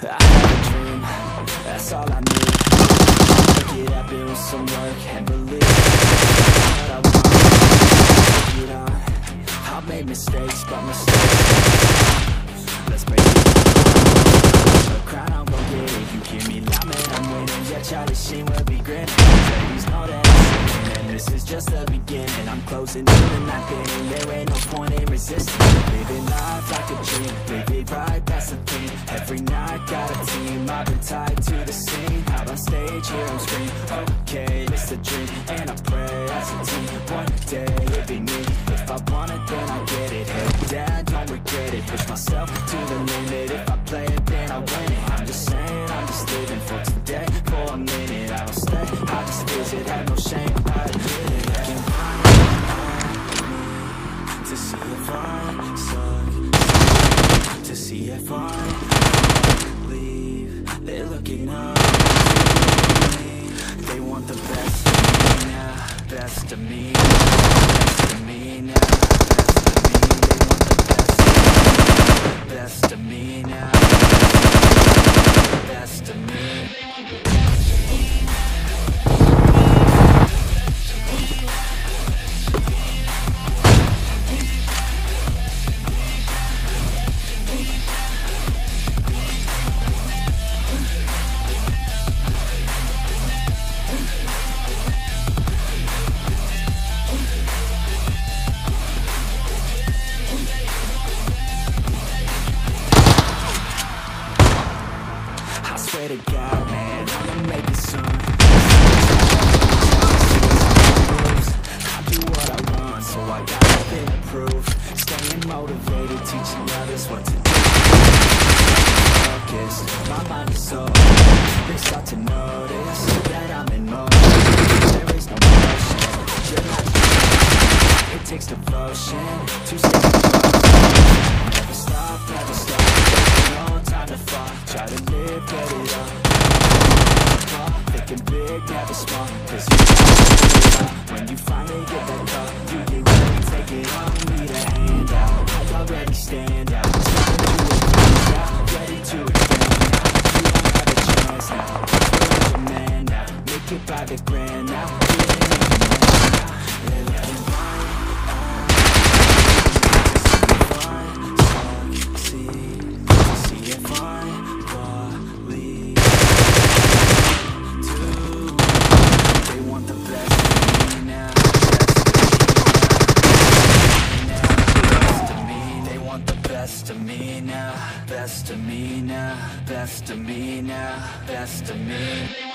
I have a dream, that's all I need. Make it happen with some work and believe what I want. Take it on. I've made mistakes, but mistakes, let's break it down. A crown, I'm gon' get it. You hear me loud, man, I'm winning. Yeah, Charlie Sheen will be grinning. Ladies know that I'm sinning, and this is just the beginning. I'm closing in the night inning. There ain't no point in resisting. Living life like a dream, live it right, that's the thing. Every night got a team, I've been tied to the scene. Out on stage, here I'm scream. Okay, it's a dream, and I pray as a team. One day it'll be me. If I want it, then I get it. Head down, don't regret it. Push myself to the limit. If I play it, then I win it. I'm just saying, I'm just living for today. For a minute, I don't stay, I just visit. Have no shame, I admit it. Looking behind me to see if I suck, to see if I leave. They're looking up to me. They want the best of me now, best of me, best of me now, best of me. They want the best of me now, best of me. To God, man, I'ma make it soon. I do what I want, so I got nothing to prove. Staying motivated, teaching others what to do. Focused, my mind is so they start to notice that I'm in motion. There is no motion, you're not. It takes devotion to stay close. Never stop, never stop. No time to fall. Try to live, get it up. Thinking big, never small. Cause you when you finally get that call, you get ready, take it on. Need a hand out, I already stand out. Ready to expand now. You don't have a chance now. You're a man now. Make it by the grand now. Best of me now, best of me now, best of me now, best of me.